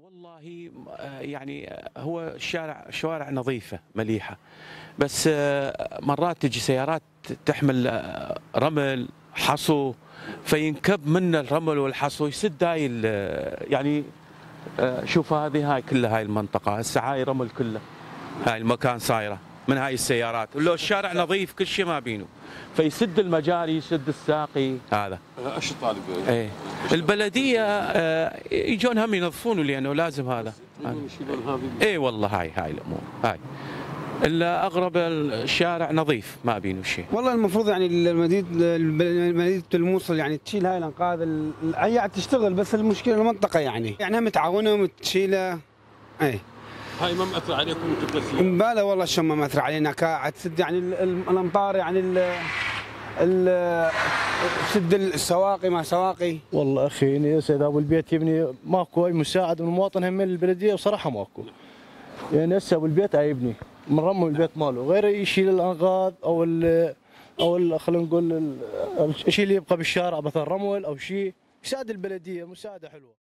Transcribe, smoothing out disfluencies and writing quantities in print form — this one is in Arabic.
والله يعني هو شوارع نظيفة مليحة، بس مرات تجي سيارات تحمل رمل حصو، فينكب من الرمل والحصو يسد هاي يعني شوف هاي كلها هاي المنطقة هسه هاي رمل كله، هاي المكان صايرة من هاي السيارات، ولو الشارع نظيف كل شيء ما بينه، فيسد المجاري يسد الساقي هذا. ايش الطالب؟ ايه البلدية يجون هم ينظفونه لأنه لازم هذا. اي والله هاي الأمور هاي الا اغرب الشارع نظيف ما بينه شيء. والله المفروض يعني مدينة الموصل يعني تشيل هاي الانقاض هي تشتغل، بس المشكله المنطقه يعني هم متعاونه وتشيلها. اي هاي ما مأثر عليكم انتم كسيارة؟ مبالغ والله شو ما مأثر علينا، قاعد تسد يعني الامطار يعني تسد السواقي ما سواقي. والله اخي سيد ابو البيت يبني ماكو اي مساعد من المواطن هم من البلديه بصراحه ماكو. يعني هسه ابو البيت عيبني مرمم البيت ماله غير يشيل الانقاض او خلينا نقول الشيء اللي يبقى بالشارع مثلا رمل او شيء، يساعد البلديه مساعده حلوه.